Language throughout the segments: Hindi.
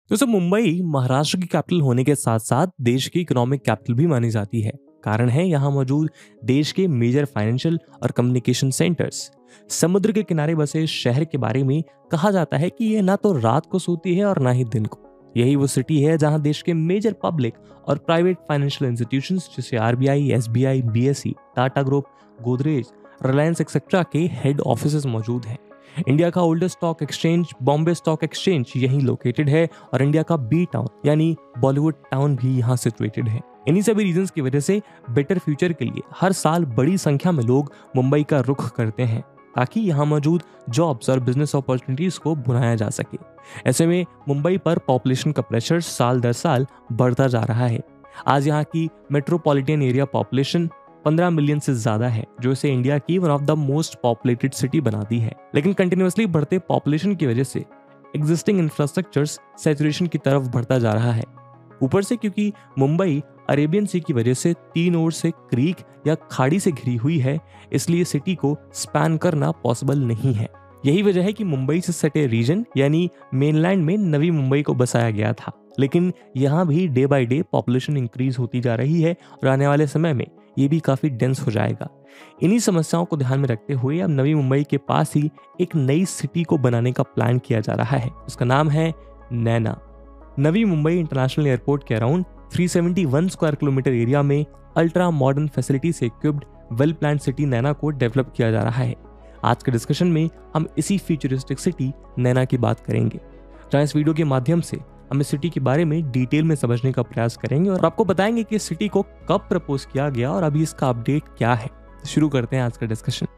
दोस्तों मुंबई महाराष्ट्र की कैपिटल होने के साथ साथ देश की इकोनॉमिक कैपिटल भी मानी जाती है। कारण है यहाँ मौजूद देश के मेजर फाइनेंशियल और कम्युनिकेशन सेंटर्स। समुद्र के किनारे बसे इस शहर के बारे में कहा जाता है कि यह ना तो रात को सोती है और ना ही दिन को। यही वो सिटी है जहां देश के मेजर पब्लिक और प्राइवेट फाइनेंशियल इंस्टीट्यूशंस जैसे RBI, SBI, BSE, Tata group, Godrej, Reliance etcetera के हेड ऑफिसेज मौजूद हैं। इंडिया का oldest stock exchange Bombay stock exchange यहीं लोकेटेड है और इंडिया का बी टाउन यानी बॉलीवुड टाउन भी यहाँ सिचुएटेड है। इन्हीं सभी रीजंस की वजह से बेटर फ्यूचर के लिए हर साल बड़ी संख्या में लोग मुंबई का रुख करते हैं ताकि यहाँ मौजूद जॉब्स और बिजनेस अपॉर्चुनिटीज को बुनाया जा सके। ऐसे में मुंबई पर पॉपुलेशन का प्रेशर साल दर साल बढ़ता जा रहा है। आज यहाँ की मेट्रोपॉलिटन एरिया पॉपुलेशन 15 मिलियन से ज्यादा है, जो इसे इंडिया की one of the most populated city बनाती है। लेकिन कंटिन्यूअसली बढ़ते पॉपुलेशन की वजह से एग्जिस्टिंग इंफ्रास्ट्रक्चर्स सैचुरेशन की तरफ बढ़ता जा रहा है। ऊपर से क्योंकि मुंबई अरेबियन सी की वजह से तीन ओर से क्रीक या खाड़ी से घिरी हुई है, इसलिए सिटी को स्पैन करना पॉसिबल नहीं है। यही वजह है कि मुंबई से सटे रीजन यानी मेनलैंड में नवी मुंबई को बसाया गया था। लेकिन यहाँ भी day by day population increase होती जा रही है और आने वाले समय में ये भी काफी डेंस हो जाएगा। इन्हीं समस्याओं को ध्यान में रखते हुए अब नवी मुंबई के पास ही एक नई सिटी को बनाने का प्लान किया जा रहा है। उसका नाम है नैना। नवी मुंबई इंटरनेशनल एयरपोर्ट के अराउंड 371 स्क्वायर किलोमीटर एरिया में अल्ट्रा मॉडर्न फैसिलिटी से equipped well plan city Naina को डेवलप किया जा रहा है। आज के डिस्कशन में हम इसी फ्यूचरिस्टिक सिटी नैना की बात करेंगे, जहां इस वीडियो के माध्यम से हम इस सिटी के बारे में डिटेल में समझने का प्रयास करेंगे और आपको बताएंगे कि इस सिटी को कब प्रपोज किया गया और अभी इसका अपडेट क्या है। शुरू करते हैं आज का डिस्कशन।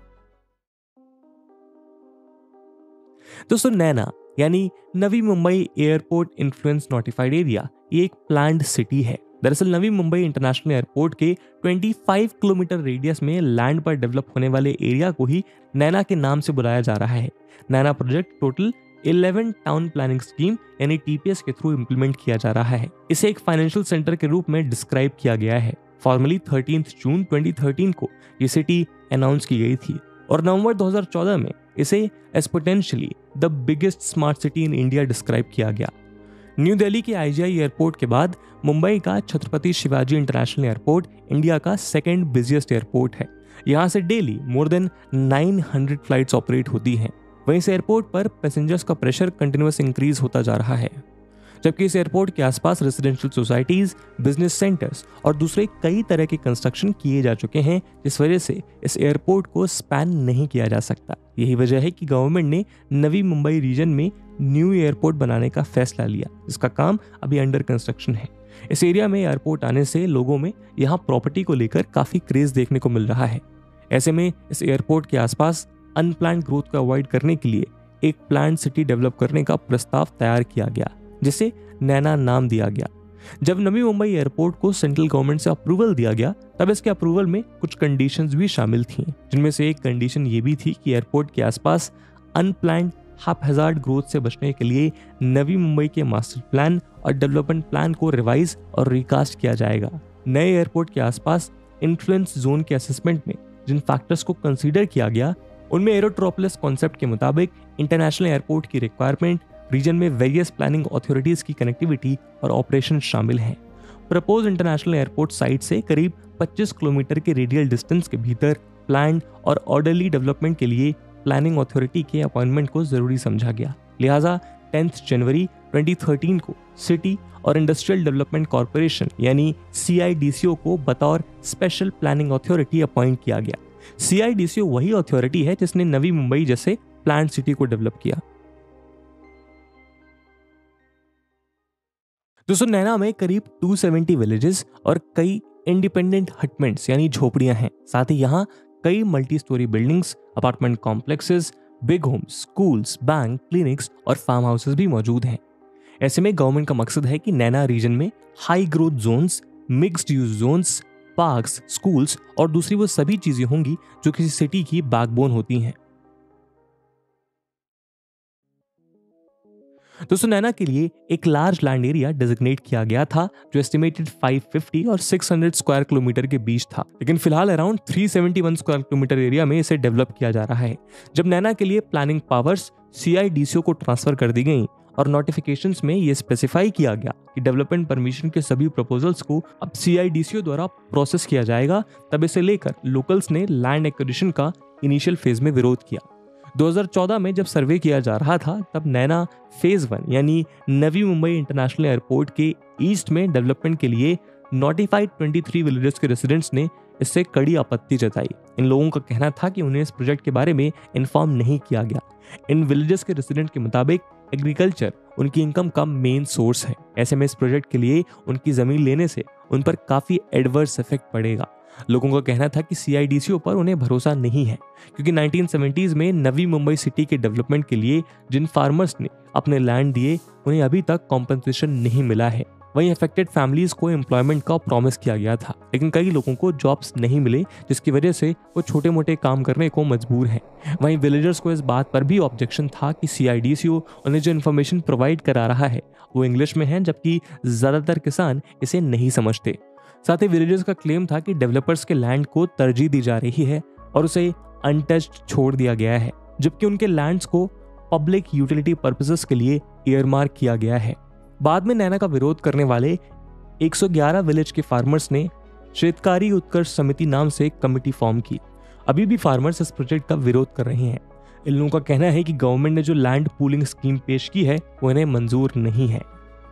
दोस्तों नैना यानी Navi Mumbai airport influence notified area ये एक प्लान्ड सिटी है। दरअसल नवी मुंबई इंटरनेशनल एयरपोर्ट के 25 किलोमीटर रेडियस में लैंड पर डेवलप होने वाले एरिया को ही नैना के नाम से बुलाया जा रहा है। Naina project total 11 town planning scheme यानी टीपीएस के थ्रू इंप्लीमेंट किया जा रहा है। इसे एक फाइनेंशियल सेंटर के रूप में डिस्क्राइब किया गया है। फॉर्मली 13 जून 2013 को ये सिटी अनाउंस की गई थी और नवंबर 2014 में इसे as potentially the biggest smart city in India describe किया गया। न्यू दिल्ली के आईजीआई एयरपोर्ट के बाद मुंबई का Chhatrapati Shivaji international airport India का सेकेंड बिजिएस्ट एयरपोर्ट है। यहाँ से daily more than 900 flights operate होती हैं। वहीं इस एयरपोर्ट पर पैसेंजर्स का प्रेशर कंटिन्यूअस इंक्रीज होता जा रहा है, जबकि इस एयरपोर्ट के आसपास रेजिडेंशियल सोसाइटीज, बिजनेस सेंटर्स और दूसरे कई तरह के कंस्ट्रक्शन किए जा चुके हैं, जिस वजह से इस एयरपोर्ट को स्पैन नहीं किया जा सकता। यही वजह है कि गवर्नमेंट ने नवी मुंबई रीजन में न्यू एयरपोर्ट बनाने का फैसला लिया, जिसका काम अभी अंडर कंस्ट्रक्शन है। इस एरिया में एयरपोर्ट आने से लोगों में यहाँ प्रॉपर्टी को लेकर काफी क्रेज देखने को मिल रहा है। ऐसे में इस एयरपोर्ट के आसपास अनप्लान्ड ग्रोथ को अवॉइड करने के लिए एक प्लान्ड सिटी डेवलप करने का प्रस्ताव तैयार किया गया, जिसे नैना नाम दिया गया। जब नवी मुंबई एयरपोर्ट को सेंट्रल गवर्नमेंट से अप्रूवल दिया गया, तब इसके अप्रूवल में कुछ कंडीशंस भी शामिल थी, जिनमें से एक कंडीशन ये भी थी कि एयरपोर्ट के आसपास अनप्लान्ड हैपहैज़ार्ड ग्रोथ से बचने के लिए नवी मुंबई के मास्टर प्लान और डेवलपमेंट प्लान को रिवाइज और रिकास्ट किया जाएगा। नए एयरपोर्ट के आसपास इन्फ्लुएंस जोन के असेसमेंट में जिन फैक्टर्स को कंसीडर किया गया, उनमें एरोट्रोपोलिस कॉन्सेप्ट के मुताबिक इंटरनेशनल एयरपोर्ट की रिक्वायरमेंट, रीजन में वेरियस प्लानिंग अथॉरिटीज की कनेक्टिविटी और ऑपरेशन शामिल हैं। प्रपोज इंटरनेशनल एयरपोर्ट साइट से करीब 25 किलोमीटर के रेडियल डिस्टेंस के भीतर प्लान्ड और ऑर्डरली डेवलपमेंट के लिए प्लानिंग अथॉरिटी के अपॉइंटमेंट को जरूरी समझा गया। लिहाजा 10 जनवरी 2013 को सिटी और इंडस्ट्रियल डेवलपमेंट कॉर्पोरेशन यानी CIDCO को बतौर स्पेशल प्लानिंग अथॉरिटी अपॉइंट किया गया। CIDCO वही अथॉरिटी है जिसने नवी मुंबई जैसे प्लान्ड सिटी को डेवलप किया। दोस्तों नैना में करीब 270 विलेजेस और कई इंडिपेंडेंट हटमेंट्स यानी झोपड़ियां हैं। साथ ही यहाँ कई multi storey buildings, apartment complexes, big homes, schools, bank, clinics और फार्म हाउसेस भी मौजूद हैं। ऐसे में गवर्नमेंट का मकसद है कि नैना रीजन में high growth zones, mixed use zones, parks, schools और दूसरी वो सभी चीजें होंगी जो किसी सिटी की बैकबोन होती हैं। दोस्तों नैना के लिए एक लार्ज लैंड एरिया डेजिग्नेट किया गया था, जो एस्टिमेटेड 550 और 600 स्क्वायर किलोमीटर के बीच था, लेकिन फिलहाल अराउंड 371 स्क्वायर किलोमीटर एरिया में इसे डेवलप किया जा रहा है। जब नैना के लिए प्लानिंग पावर्स CIDCO को ट्रांसफर कर दी गई और नोटिफिकेशंस में ये स्पेसिफाई किया गया कि डेवलपमेंट परमिशन के सभी प्रपोजल्स को अब CIDCO द्वारा प्रोसेस किया जाएगा। तब इसे लेकर लोकल्स ने लैंड एक्विजिशन का इनिशियल फेज में विरोध किया। 2014 में जब सर्वे किया जा रहा था तब नैना फेज 1 यानी नवी मुंबई इंटरनेशनल एयरपोर्ट के ईस्ट में डेवलपमेंट के लिए नोटिफाइड 23 विलेजेस के रेसिडेंट्स ने इससे कड़ी आपत्ति जताई। इन लोगों का कहना था कि उन्हें इस प्रोजेक्ट के बारे में इन्फॉर्म नहीं किया गया। इन विलेजेस के रेसिडेंट के मुताबिक एग्रीकल्चर उनकी इनकम का मेन सोर्स है। ऐसे में इस प्रोजेक्ट के लिए उनकी जमीन लेने से उन पर काफी एडवर्स इफेक्ट पड़ेगा। लोगों का कहना था कि CIDCO पर उन्हें भरोसा नहीं है क्योंकि 1970s में नवी मुंबई सिटी के डेवलपमेंट के लिए जिन फार्मर्स ने अपने लैंड दिए उन्हें अभी तक कॉम्पनसेशन नहीं मिला है। वहीं अफेक्टेड फैमिलीज को एम्प्लॉयमेंट का प्रॉमिस किया गया था, लेकिन कई लोगों को जॉब्स नहीं मिले जिसकी वजह से वो छोटे मोटे काम करने को मजबूर हैं। वहीं विलेजर्स को इस बात पर भी ऑब्जेक्शन था कि CIDCO उन्हें जो इन्फॉर्मेशन प्रोवाइड करा रहा है वो इंग्लिश में है, जबकि ज्यादातर किसान इसे नहीं समझते। साथ ही विलेजर्स का क्लेम था कि डेवलपर्स के लैंड को तरजीह दी जा रही है और उसे अनटच्ड छोड़ दिया गया है, जबकि उनके लैंड्स को पब्लिक यूटिलिटी पर्पसेस के लिए ईयरमार्क किया गया है। बाद में नैना का विरोध करने वाले 111 विलेज के फार्मर्स ने शेतकारी उत्कर्ष समिति नाम से एक कमेटी फॉर्म की। अभी भी फार्मर्स इस प्रोजेक्ट का विरोध कर रहे हैं। इन लोगों का कहना है कि गवर्नमेंट ने जो लैंड पूलिंग स्कीम पेश की है वो इन्हें मंजूर नहीं है।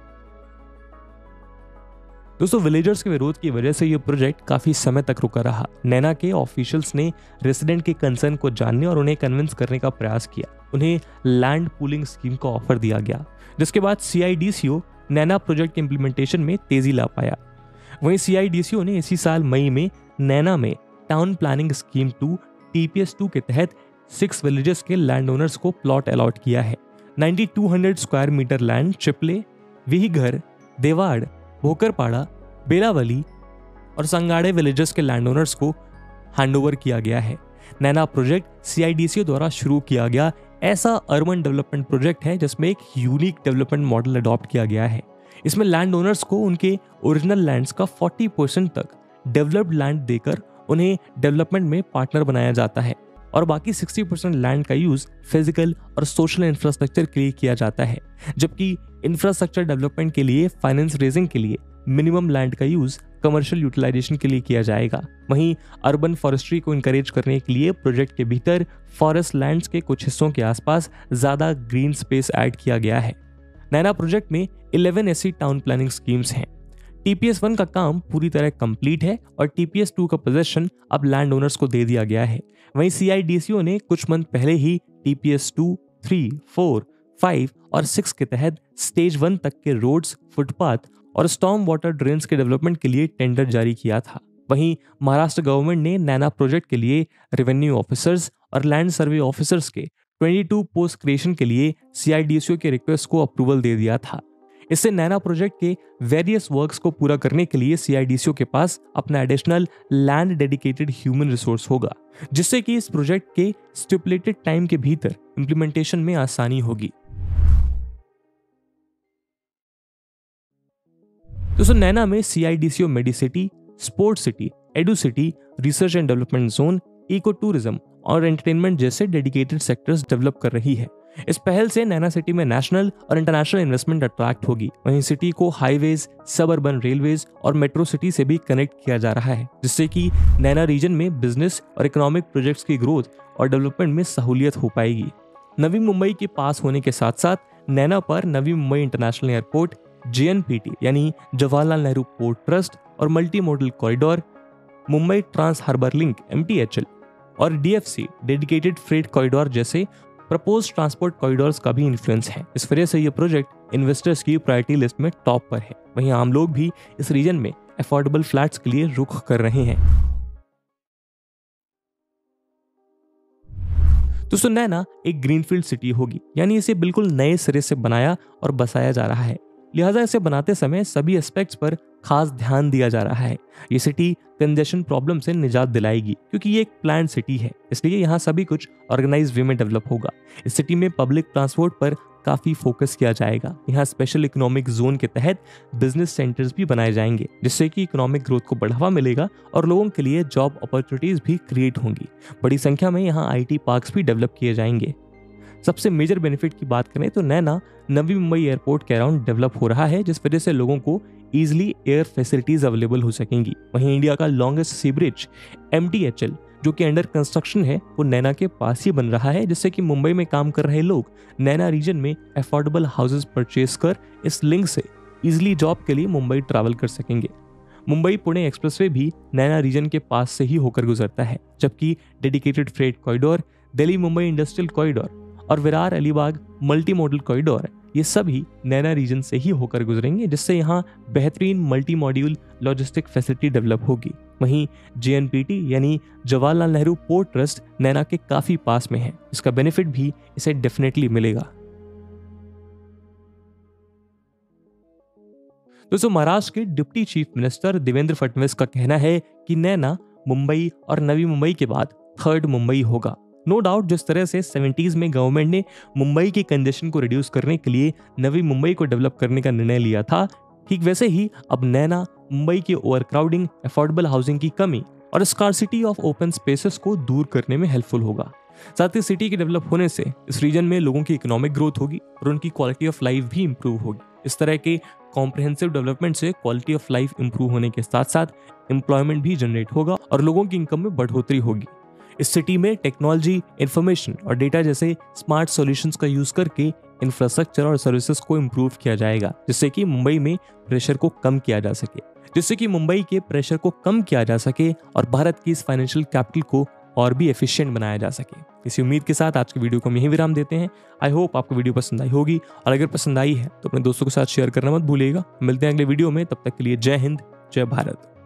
दोस्तों, विलेजर्स के विरोध की वजह से यह प्रोजेक्ट काफी समय तक रुका रहा। नैना के ऑफिशियल्स ने रेसिडेंट के कंसर्न को जानने और उन्हें कन्विंस करने का प्रयास किया। उन्हें लैंड पूलिंग स्कीम का ऑफर दिया गया, जिसके बाद CIDCO नैना प्रोजेक्ट के इंप्लीमेंटेशन में तेजी ला पाया। वहीं CIDCO ने इसी साल मई में नैना में टाउन प्लानिंग स्कीम 2 TPS2 के तहत 6 विलेजेस के लैंड ओनर्स को प्लॉट अलॉट किया है। 9200 square metre land Chiple, Vihighar, Dewad, Bhokarpada, Belavali और संगाड़े विलेजेस के लैंड ओनर्स को हैंडओवर किया गया है। नैना प्रोजेक्ट CIDCO द्वारा शुरू किया गया ऐसा अर्बन डेवलपमेंट प्रोजेक्ट है जिसमें एक यूनिक डेवलपमेंट मॉडल अडॉप्ट किया गया है। इसमें लैंड ओनर्स को उनके ओरिजिनल लैंड्स का 40% तक डेवलप्ड लैंड देकर उन्हें डेवलपमेंट में पार्टनर बनाया जाता है और बाकी 60% लैंड का यूज फिजिकल और सोशल इंफ्रास्ट्रक्चर के लिए किया जाता है, जबकि इंफ्रास्ट्रक्चर डेवलपमेंट के लिए फाइनेंस रेजिंग के लिए मिनिमम लैंड का यूज कमर्शियल यूटिलाइजेशन के लिए किया जाएगा। वहीं अर्बन फॉरेस्ट्री को इंकरेज करने के लिए प्रोजेक्ट के भीतर फॉरेस्ट लैंड्स के कुछ हिस्सों के आसपास ज्यादा ग्रीन स्पेस ऐड किया गया है। नैना प्रोजेक्ट में 11 ऐसी टाउन प्लानिंग स्कीम्स हैं। TPS1 का काम पूरी तरह कंप्लीट है और TPS2 का पोजेशन अब लैंड ओनर्स को दे दिया गया है। वहीं CIDCO ने कुछ मंथ पहले ही TPS2, 3, 4, 5 और 6 के तहत स्टेज 1 तक के रोड्स, फुटपाथ और स्टॉर्म वाटर ड्रेन्स के डेवलपमेंट के लिए टेंडर जारी किया था। वहीं महाराष्ट्र गवर्नमेंट ने नैना प्रोजेक्ट के लिए रेवेन्यू ऑफिसर्स और लैंड सर्वे ऑफिसर्स के 22 पोस्ट क्रिएशन के लिए CIDCO के रिक्वेस्ट को अप्रूवल दे दिया था। इससे नैना प्रोजेक्ट के वेरियस वर्क्स को पूरा करने के लिए CIDCO के पास अपना additional land dedicated human resource होगा, जिससे कि इस प्रोजेक्ट के स्टिपुलेटेड टाइम के भीतर इंप्लीमेंटेशन में आसानी होगी। दोस्तों, नैना में CIDCO medicity, sports city, edu city, research and development zone, eco tourism और एंटरटेनमेंट जैसे डेडिकेटेड सेक्टर्स डेवलप कर रही है। इस पहल से नैना सिटी में नेशनल और इंटरनेशनल इन्वेस्टमेंट अट्रैक्ट होगी। वहीं सिटी को हाईवेज, सब अर्बन रेलवेज और मेट्रो सिटी से भी कनेक्ट किया जा रहा है, जिससे कि नैना रीजन में बिजनेस और इकोनॉमिक प्रोजेक्ट्स की ग्रोथ और डेवलपमेंट में सहूलियत हो पाएगी। नवी मुंबई के पास होने के साथ साथ नैना पर Navi Mumbai international airport, JNPT यानी जवाहरलाल नेहरू पोर्ट ट्रस्ट और multi modal corridor, Mumbai trans harbour link MTHL और DFC डेडिकेटेड फ्रेट कॉरिडोर जैसे प्रपोज ट्रांसपोर्ट कॉरिडोर्स का भी इन्फ्लुएंस है। इस वजह से यह प्रोजेक्ट इन्वेस्टर्स की प्रायोरिटी लिस्ट में टॉप पर है। वहीं आम लोग भी इस रीजन में अफोर्डेबल फ्लैट्स के लिए रुख कर रहे हैं। दोस्तों, नैना एक ग्रीनफील्ड सिटी होगी, यानी इसे बिल्कुल नए सिरे से बनाया और बसाया जा रहा है। लिहाजा इसे बनाते समय सभी एस्पेक्ट्स पर खास ध्यान दिया जा रहा है। ये सिटी कंजेशन प्रॉब्लम से निजात दिलाएगी क्योंकि ये एक प्लान्ड सिटी है, इसलिए यहाँ सभी कुछ ऑर्गेनाइज्ड वे में डेवलप होगा। इस सिटी में पब्लिक ट्रांसपोर्ट पर काफी फोकस किया जाएगा। यहाँ स्पेशल इकोनॉमिक जोन के तहत बिजनेस सेंटर्स भी बनाए जाएंगे, जिससे कि इकोनॉमिक ग्रोथ को बढ़ावा मिलेगा और लोगों के लिए जॉब अपॉर्चुनिटीज भी क्रिएट होंगी। बड़ी संख्या में यहाँ IT पार्क्स भी डेवलप किए जाएंगे। सबसे मेजर बेनिफिट की बात करें तो नैना नवी मुंबई एयरपोर्ट के अराउंड डेवलप हो रहा है, जिस वजह से लोगों को ईजिली एयर फैसिलिटीज अवेलेबल हो सकेंगी। वहीं इंडिया का लॉन्गेस्ट सी ब्रिज MTHL जो कि अंडर कंस्ट्रक्शन है, वो नैना के पास ही बन रहा है, जिससे कि मुंबई में काम कर रहे लोग नैना रीजन में अफोर्डेबल हाउसेज परचेज कर इस लिंक से इजिली जॉब के लिए मुंबई ट्रैवल कर सकेंगे। मुंबई पुणे एक्सप्रेसवे भी नैना रीजन के पास से ही होकर गुजरता है, जबकि dedicated freight corridor, Delhi Mumbai industrial corridor और Virar Alibag multi modal corridor, ये सभी नैना रीजन से ही होकर गुजरेंगे, जिससे यहाँ बेहतरीन multi modular logistic facility develop होगी। वहीं JNPT यानी जवाहरलाल नेहरू पोर्ट ट्रस्ट नैना के काफी पास में है, इसका बेनिफिट भी इसे डेफिनेटली मिलेगा। दोस्तों, महाराष्ट्र के deputy chief minister Devendra Fadnavis का कहना है कि नैना मुंबई और नवी मुंबई के बाद थर्ड मुंबई होगा। नो डाउट, जिस तरह से 70s में गवर्नमेंट ने मुंबई की कंजेशन को रिड्यूस करने के लिए नवी मुंबई को डेवलप करने का निर्णय लिया था, ठीक वैसे ही अब नैना मुंबई की ओवरक्राउडिंग, अफोर्डेबल हाउसिंग की कमी और स्कार्सिटी ऑफ ओपन स्पेसेस को दूर करने में हेल्पफुल होगा। साथ ही सिटी के डेवलप होने से इस रीजन में लोगों की इकोनॉमिक ग्रोथ होगी और उनकी क्वालिटी ऑफ लाइफ भी इंप्रूव होगी। इस तरह के कॉम्प्रिहेंसिव डेवलपमेंट से क्वालिटी ऑफ लाइफ इंप्रूव होने के साथ साथ एम्प्लॉयमेंट भी जनरेट होगा और लोगों की इनकम में बढ़ोतरी होगी। इस सिटी में टेक्नोलॉजी, इंफॉर्मेशन और डेटा जैसे स्मार्ट सॉल्यूशंस का यूज करके इंफ्रास्ट्रक्चर और सर्विसेज को इंप्रूव किया जाएगा, जिससे कि मुंबई में प्रेशर को कम किया जा सके और भारत की इस फाइनेंशियल कैपिटल को और भी एफिशिएंट बनाया जा सके। इसी उम्मीद के साथ आज की वीडियो को हम यहीं विराम देते हैं। आई होप आपको वीडियो पसंद आई होगी, और अगर पसंद आई है तो अपने दोस्तों के साथ शेयर करना मत भूलिएगा। मिलते हैं अगले वीडियो में, तब तक के लिए जय हिंद, जय भारत।